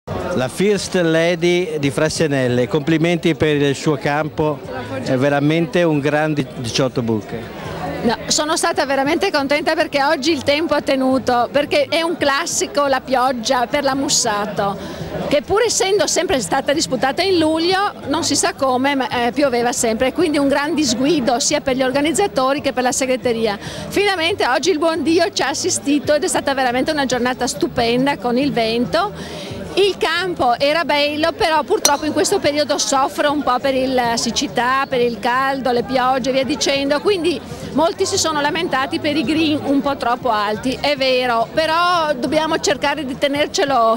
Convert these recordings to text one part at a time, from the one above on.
La First Lady di Frassinelle, complimenti per il suo campo, è veramente un gran 18 buche. No, sono stata veramente contenta perché oggi il tempo ha tenuto, perché è un classico la pioggia per la Mussato, che pur essendo sempre stata disputata in luglio, non si sa come, ma pioveva sempre, quindi un gran disguido sia per gli organizzatori che per la segreteria. Finalmente oggi il buon Dio ci ha assistito ed è stata veramente una giornata stupenda con il vento. Il campo era bello, però purtroppo in questo periodo soffre un po' per la siccità, per il caldo, le piogge e via dicendo, quindi molti si sono lamentati per i green un po' troppo alti, è vero, però dobbiamo cercare di tenercelo,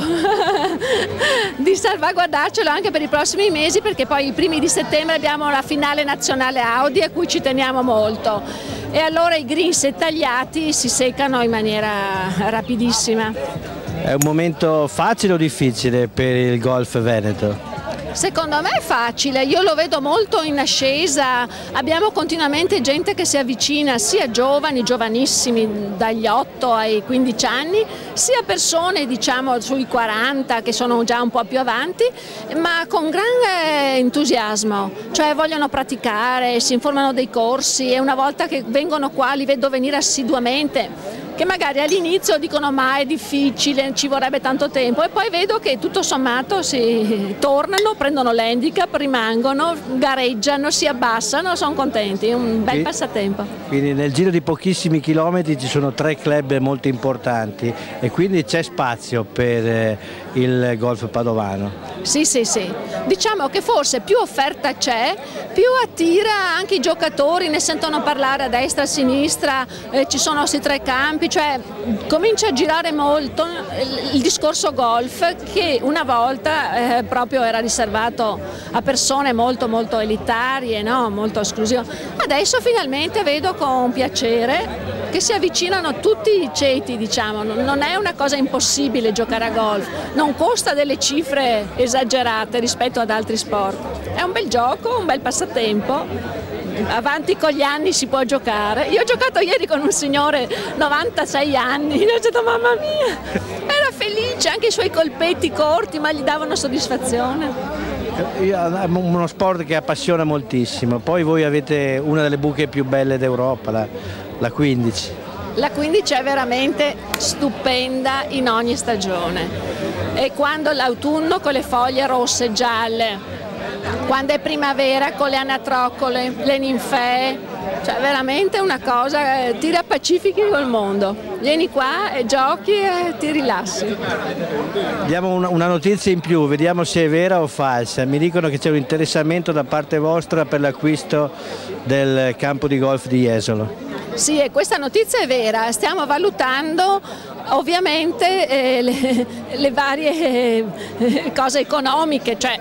di salvaguardarcelo anche per i prossimi mesi, perché poi i primi di settembre abbiamo la finale nazionale Audi a cui ci teniamo molto e allora i green se tagliati si seccano in maniera rapidissima. È un momento facile o difficile per il golf veneto? Secondo me è facile, io lo vedo molto in ascesa, abbiamo continuamente gente che si avvicina, sia giovani, giovanissimi dagli 8 ai 15 anni, sia persone diciamo sui 40 che sono già un po' più avanti, ma con grande entusiasmo, cioè vogliono praticare, si informano dei corsi e una volta che vengono qua li vedo venire assiduamente, che magari all'inizio dicono ma è difficile, ci vorrebbe tanto tempo e poi vedo che tutto sommato si tornano, prendono l'handicap, rimangono, gareggiano, si abbassano, sono contenti, è un bel passatempo. Quindi nel giro di pochissimi chilometri ci sono 3 club molto importanti e quindi c'è spazio per il golf padovano. Sì, sì, sì, diciamo che forse più offerta c'è, più attira anche i giocatori, ne sentono parlare a destra, a sinistra, ci sono questi 3 campi, cioè comincia a girare molto il discorso golf che una volta proprio era riservato a persone molto molto elitarie, no? Molto esclusive. Adesso finalmente vedo con piacere che si avvicinano tutti i ceti, diciamo, non è una cosa impossibile giocare a golf, non costa delle cifre esagerate rispetto ad altri sport, è un bel gioco, un bel passatempo, avanti con gli anni si può giocare. Io ho giocato ieri con un signore 96 anni, ho detto mamma mia, era felice, anche i suoi colpetti corti ma gli davano soddisfazione. È uno sport che appassiona moltissimo, poi voi avete una delle buche più belle d'Europa, la 15. La 15 è veramente stupenda in ogni stagione e quando l'autunno con le foglie rosse e gialle, quando è primavera con le anatroccole, le ninfee, cioè veramente una cosa, ti rappacifichi col mondo, vieni qua e giochi e ti rilassi. Diamo una notizia in più, vediamo se è vera o falsa. Mi dicono che c'è un interessamento da parte vostra per l'acquisto del campo di golf di Jesolo. Sì, e questa notizia è vera, stiamo valutando ovviamente le varie cose economiche, cioè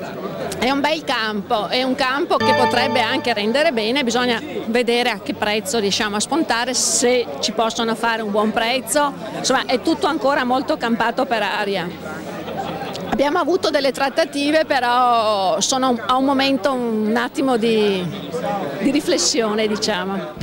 è un bel campo, è un campo che potrebbe anche rendere bene, bisogna vedere a che prezzo riusciamo a spuntare, se ci possono fare un buon prezzo, insomma è tutto ancora molto campato per aria. Abbiamo avuto delle trattative, però sono a un momento un attimo di riflessione, diciamo.